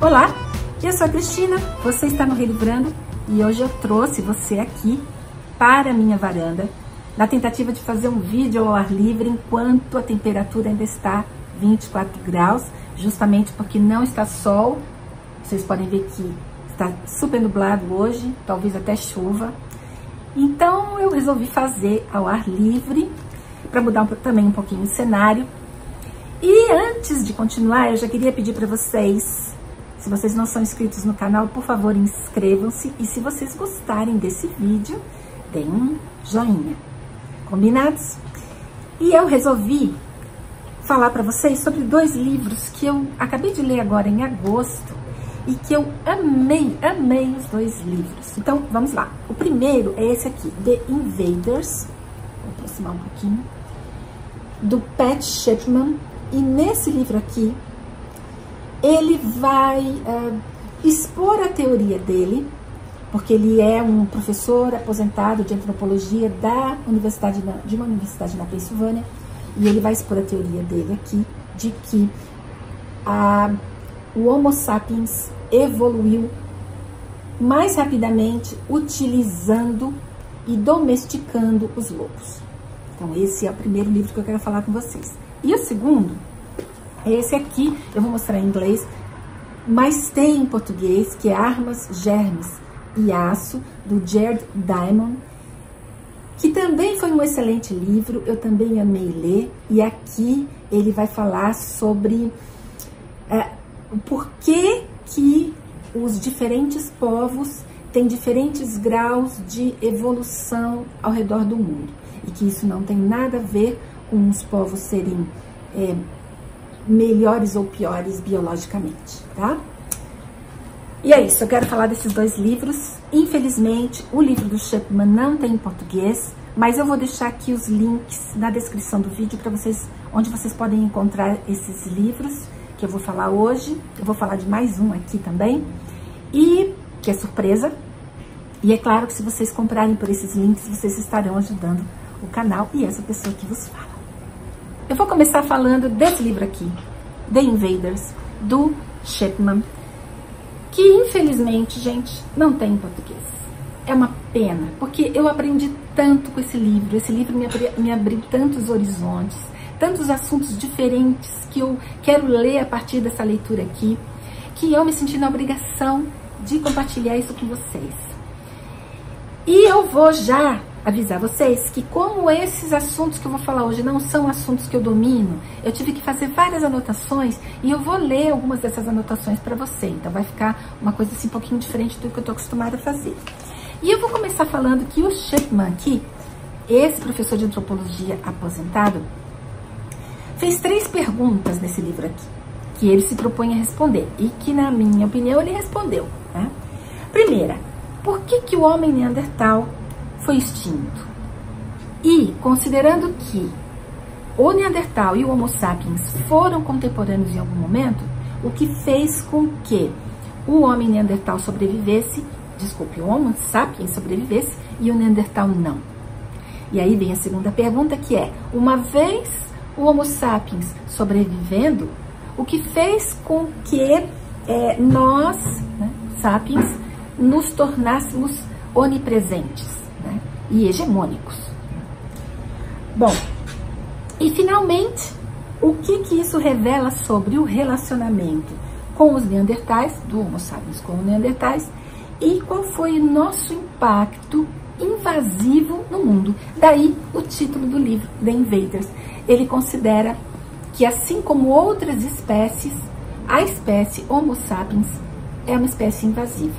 Olá, eu sou a Cristina, você está no Relivrando e hoje eu trouxe você aqui para a minha varanda na tentativa de fazer um vídeo ao ar livre enquanto a temperatura ainda está 24 graus, justamente porque não está sol. Vocês podem ver que está super nublado hoje, talvez até chuva. Então eu resolvi fazer ao ar livre para mudar também um pouquinho o cenário. E antes de continuar, eu já queria pedir para vocês, se vocês não são inscritos no canal, por favor, inscrevam-se. E se vocês gostarem desse vídeo, deem um joinha. Combinados? E eu resolvi falar para vocês sobre dois livros que eu acabei de ler agora em agosto e que eu amei os dois livros. Então, vamos lá. O primeiro é esse aqui, The Invaders, vou aproximar um pouquinho, do Pat Shipman. E nesse livro aqui, ele vai expor a teoria dele, porque ele é um professor aposentado de antropologia de uma universidade na Pensilvânia, e ele vai expor a teoria dele aqui, de que o Homo sapiens evoluiu mais rapidamente utilizando e domesticando os lobos. Então esse é o primeiro livro que eu quero falar com vocês. E o segundo é esse aqui, eu vou mostrar em inglês, mas tem em português, que é Armas, Germes e Aço, do Jared Diamond, que também foi um excelente livro, eu também amei ler, e aqui ele vai falar sobre o porquê que os diferentes povos têm diferentes graus de evolução ao redor do mundo, e que isso não tem nada a ver com os povos serem melhores ou piores biologicamente, tá? E é isso, eu quero falar desses dois livros. Infelizmente, o livro do Shipman não tem em português, mas eu vou deixar aqui os links na descrição do vídeo para vocês, onde vocês podem encontrar esses livros que eu vou falar hoje. Eu vou falar de mais um aqui também, e que é surpresa. E é claro que se vocês comprarem por esses links, vocês estarão ajudando o canal e essa pessoa que vos fala. Eu vou começar falando desse livro aqui, The Invaders, do Shipman, que infelizmente, gente, não tem em português. É uma pena, porque eu aprendi tanto com esse livro me abriu tantos horizontes, tantos assuntos diferentes que eu quero ler a partir dessa leitura aqui, que eu me senti na obrigação de compartilhar isso com vocês. E eu vou já avisar vocês que, como esses assuntos que eu vou falar hoje não são assuntos que eu domino, eu tive que fazer várias anotações e eu vou ler algumas dessas anotações para você. Então vai ficar uma coisa assim um pouquinho diferente do que eu estou acostumada a fazer. E eu vou começar falando que o Shipman aqui, esse professor de antropologia aposentado, fez 3 perguntas nesse livro aqui, que ele se propõe a responder e que, na minha opinião, ele respondeu, né? Primeira, por que o homem neandertal foi extinto? E, considerando que o Neandertal e o Homo sapiens foram contemporâneos em algum momento, o que fez com que o homem Neandertal sobrevivesse, o Homo sapiens sobrevivesse e o Neandertal não? E aí vem a segunda pergunta, que é, uma vez o Homo sapiens sobrevivendo, o que fez com que nós, né, sapiens, nos tornássemos onipresentes, né, e hegemônicos? Bom, e finalmente, o que isso revela sobre o relacionamento com os neandertais, do Homo sapiens com os neandertais, e qual foi o nosso impacto invasivo no mundo? Daí o título do livro, The Invaders. Ele considera que, assim como outras espécies, a espécie Homo sapiens é uma espécie invasiva.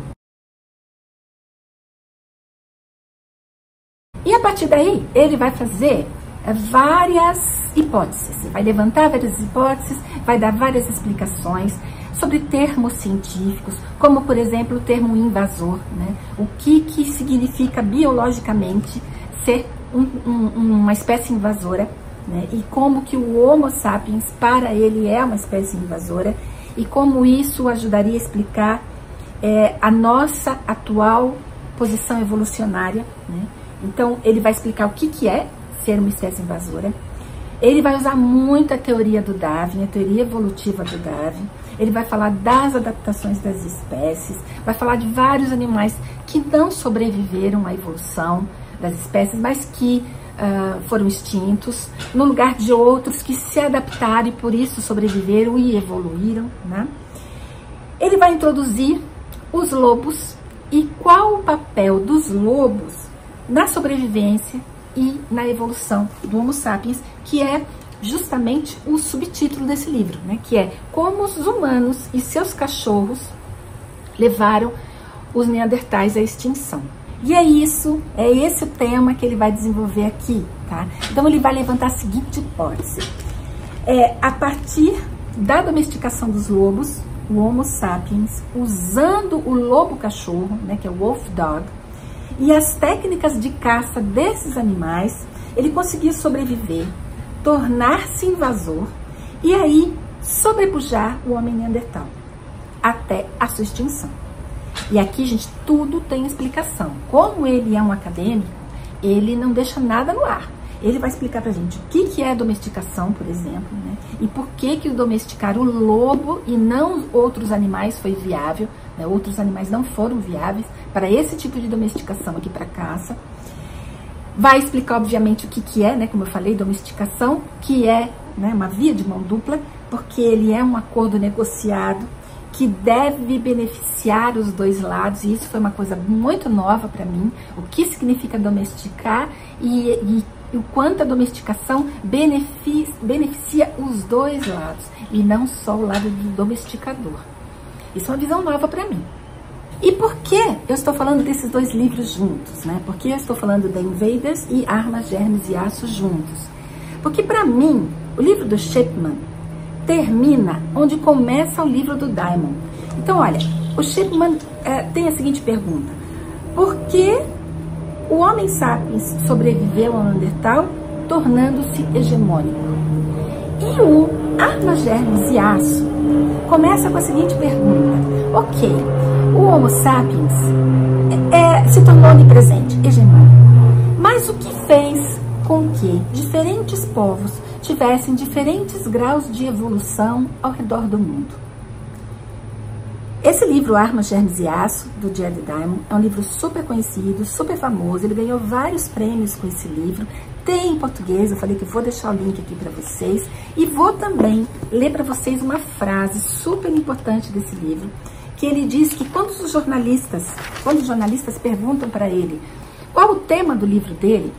E a partir daí, ele vai fazer várias hipóteses, vai levantar várias hipóteses, vai dar várias explicações sobre termos científicos, como, por exemplo, o termo invasor, né? O que significa biologicamente ser uma espécie invasora, né? E como que o Homo sapiens, para ele, é uma espécie invasora, e como isso ajudaria a explicar a nossa atual posição evolucionária, né? Então, ele vai explicar o que é ser uma espécie invasora. Ele vai usar muito a teoria do Darwin, a teoria evolutiva do Darwin. ele vai falar das adaptações das espécies, vai falar de vários animais que não sobreviveram à evolução das espécies, mas que foram extintos, no lugar de outros que se adaptaram e por isso sobreviveram e evoluíram, né? Ele vai introduzir os lobos e qual o papel dos lobos na sobrevivência e na evolução do Homo sapiens, que é justamente o subtítulo desse livro, né? Que é como os humanos e seus cachorros levaram os neandertais à extinção. E é esse o tema que ele vai desenvolver aqui, tá? Então ele vai levantar a seguinte hipótese. A partir da domesticação dos lobos, o Homo sapiens, usando o lobo-cachorro, né, que é o wolf dog, e as técnicas de caça desses animais, ele conseguiu sobreviver, tornar-se invasor e aí sobrepujar o homem neandertal até a sua extinção. E aqui, gente, tudo tem explicação. Como ele é um acadêmico, ele não deixa nada no ar. Ele vai explicar pra gente o que é domesticação, por exemplo, né? E por que o domesticar o lobo e não outros animais foi viável, né? Outros animais não foram viáveis para esse tipo de domesticação aqui para caça. Vai explicar, obviamente, o que é, né? Como eu falei, domesticação, que é, né, uma via de mão dupla, porque ele é um acordo negociado que deve beneficiar os dois lados, e isso foi uma coisa muito nova para mim, o que significa domesticar e o quanto a domesticação beneficia os dois lados, e não só o lado do domesticador. Isso é uma visão nova para mim. E por que eu estou falando desses dois livros juntos, né? Por que eu estou falando The Invaders e Armas, Germes e Aço juntos? Porque para mim, o livro do Shipman termina onde começa o livro do Diamond. Então, olha, o Shipman tem a seguinte pergunta: por que o Homem sapiens sobreviveu ao Neandertal, tornando-se hegemônico? E o Armas, Germes e Aço começa com a seguinte pergunta: ok, o Homo sapiens se tornou onipresente, hegemônico, mas o que fez com que diferentes povos tivessem diferentes graus de evolução ao redor do mundo? Esse livro, Armas, Germes e Aço, do Jared Diamond, é um livro super conhecido, super famoso. Ele ganhou vários prêmios com esse livro. Tem em português, eu falei que vou deixar o link aqui para vocês. E vou também ler para vocês uma frase super importante desse livro, que ele diz que quando os jornalistas perguntam para ele qual o tema do livro dele,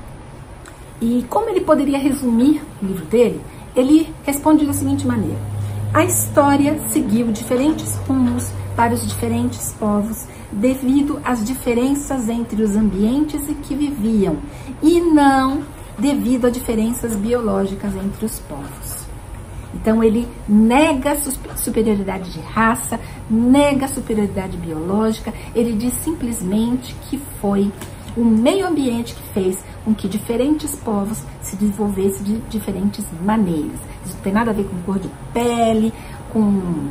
e como ele poderia resumir o livro dele, ele responde da seguinte maneira: a história seguiu diferentes rumos para os diferentes povos devido às diferenças entre os ambientes em que viviam e não devido a diferenças biológicas entre os povos. Então ele nega a superioridade de raça, nega a superioridade biológica, ele diz simplesmente que foi o meio ambiente que fez com que diferentes povos se desenvolvessem de diferentes maneiras. Isso não tem nada a ver com cor de pele, com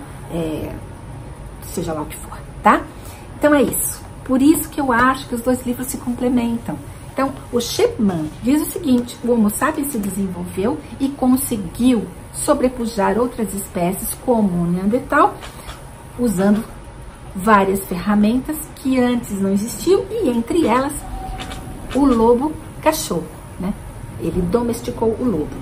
seja lá o que for, tá? Então é isso. Por isso que eu acho que os dois livros se complementam. Então, o Shipman diz o seguinte: o Homo sapiens se desenvolveu e conseguiu sobrepujar outras espécies, como o Neandertal, usando várias ferramentas que antes não existiam, e entre elas o lobo-cachorro, né? Ele domesticou o lobo.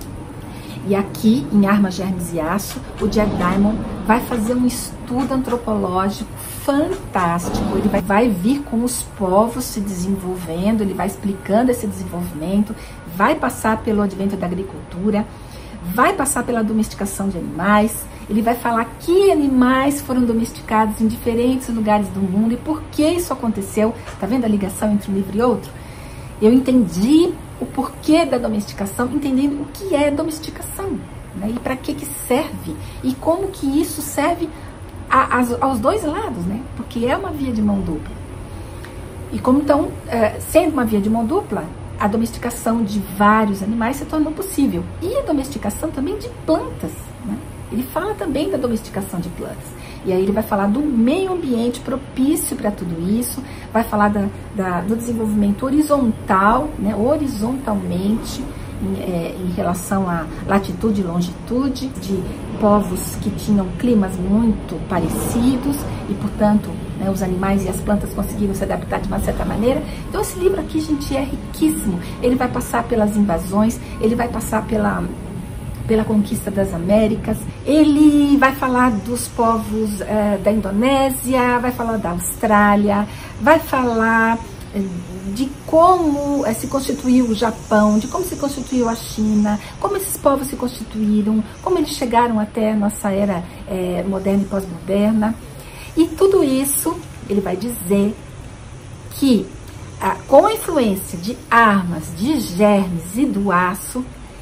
E aqui, em Armas, Germes e Aço, o Jared Diamond vai fazer um estudo antropológico fantástico. Ele vai vir com os povos se desenvolvendo, ele vai explicando esse desenvolvimento, vai passar pelo advento da agricultura, vai passar pela domesticação de animais, ele vai falar que animais foram domesticados em diferentes lugares do mundo e por que isso aconteceu. Tá vendo a ligação entre um livro e outro? Eu entendi o porquê da domesticação, entendendo o que é domesticação, né? E para que serve, e como que isso serve aos dois lados, né? Porque é uma via de mão dupla. E como então, sendo uma via de mão dupla, a domesticação de vários animais se tornou possível. E a domesticação também de plantas, né? Ele fala também da domesticação de plantas. E aí ele vai falar do meio ambiente propício para tudo isso, vai falar do desenvolvimento horizontal, né, horizontalmente, em relação à latitude e longitude, de povos que tinham climas muito parecidos e, portanto, né, os animais e as plantas conseguiram se adaptar de uma certa maneira. Então esse livro aqui, gente, é riquíssimo. Ele vai passar pelas invasões, ele vai passar pela conquista das Américas, ele vai falar dos povos da Indonésia, vai falar da Austrália, vai falar de como se constituiu o Japão, de como se constituiu a China, como esses povos se constituíram, como eles chegaram até a nossa era moderna e pós-moderna. E tudo isso ele vai dizer que com a influência de armas, de germes e do aço,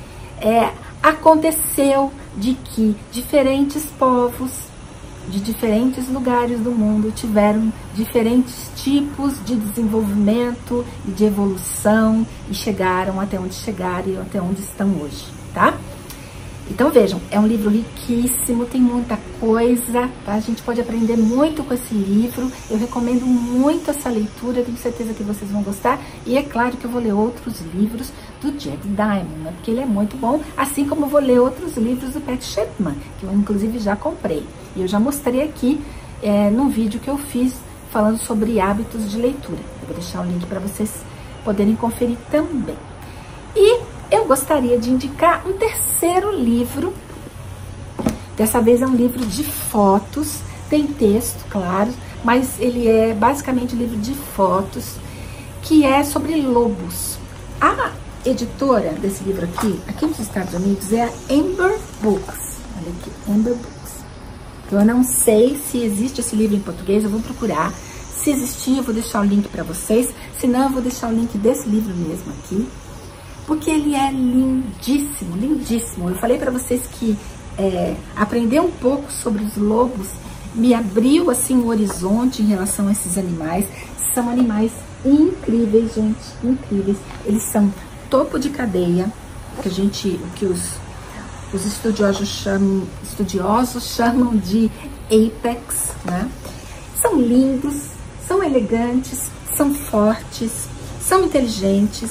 aconteceu de que diferentes povos de diferentes lugares do mundo tiveram diferentes tipos de desenvolvimento e de evolução e chegaram até onde chegaram e até onde estão hoje, tá? Então vejam, é um livro riquíssimo, tem muita coisa, tá? A gente pode aprender muito com esse livro, eu recomendo muito essa leitura, tenho certeza que vocês vão gostar, e é claro que eu vou ler outros livros do Jack Diamond, né? Porque ele é muito bom, assim como eu vou ler outros livros do Pat Chapman, que eu inclusive já comprei, e eu já mostrei aqui num vídeo que eu fiz falando sobre hábitos de leitura. Eu vou deixar o link para vocês poderem conferir também. E eu gostaria de indicar um terceiro livro. Dessa vez é um livro de fotos, tem texto, claro, mas ele é basicamente um livro de fotos, que é sobre lobos. A editora desse livro aqui nos Estados Unidos, é a Amber Books. Olha aqui, Amber Books. Então, eu não sei se existe esse livro em português, eu vou procurar. Se existir, eu vou deixar o link para vocês. Se não, eu vou deixar o link desse livro mesmo aqui. Porque ele é lindíssimo, lindíssimo. Eu falei para vocês que aprender um pouco sobre os lobos me abriu assim um horizonte em relação a esses animais. São animais incríveis, gente, incríveis. Eles são topo de cadeia, que os estudiosos chamam de apex, né? São lindos, são elegantes, são fortes, são inteligentes,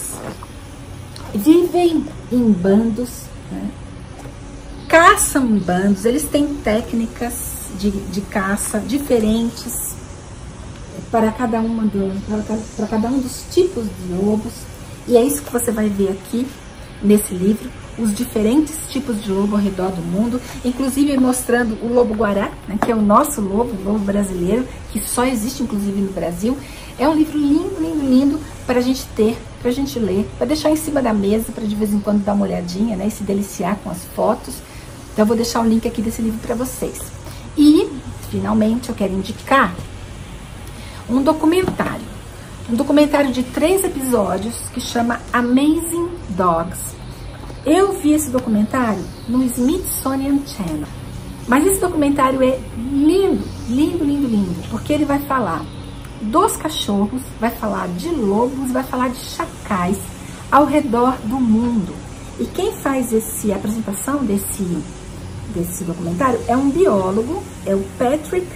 vivem em bandos, né? Caçam em bandos, eles têm técnicas de caça diferentes para cada um dos tipos de lobos, e é isso que você vai ver aqui nesse livro, os diferentes tipos de lobo ao redor do mundo, inclusive mostrando o lobo-guará, né, que é o nosso lobo, o lobo brasileiro, que só existe inclusive no Brasil. É um livro lindo, lindo, lindo para a gente ter, para a gente ler, para deixar em cima da mesa, para de vez em quando dar uma olhadinha, né, e se deliciar com as fotos. Então eu vou deixar o link aqui desse livro para vocês. E, finalmente, eu quero indicar um documentário de 3 episódios que chama Amazing Dogs. Eu vi esse documentário no Smithsonian Channel, mas esse documentário é lindo, lindo, lindo, lindo, porque ele vai falar dos cachorros, vai falar de lobos, vai falar de chacais ao redor do mundo. E quem faz a apresentação desse documentário é um biólogo, é o Patrick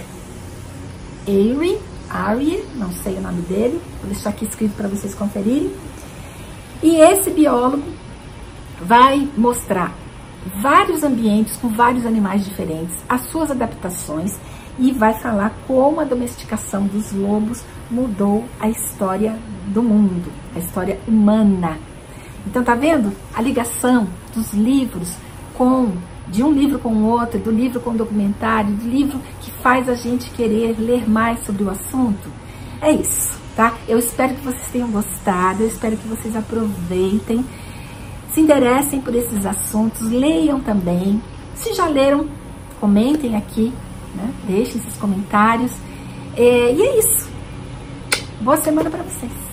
Arey, não sei o nome dele, vou deixar aqui escrito para vocês conferirem. E esse biólogo vai mostrar vários ambientes com vários animais diferentes, as suas adaptações, e vai falar como a domesticação dos lobos mudou a história do mundo, a história humana. Então, tá vendo a ligação dos livros de um livro com o outro, do livro com o documentário, do livro que faz a gente querer ler mais sobre o assunto? É isso, tá? Eu espero que vocês tenham gostado, eu espero que vocês aproveitem, se interessem por esses assuntos, leiam também. Se já leram, comentem aqui, né? Deixem esses comentários. E é isso. Boa semana para vocês.